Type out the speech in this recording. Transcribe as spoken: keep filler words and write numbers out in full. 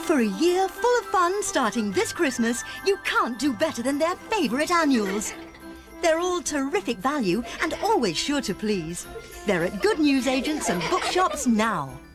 For a year full of fun starting this Christmas, you can't do better than their favourite annuals. They're all terrific value and always sure to please. They're at good newsagents and bookshops now.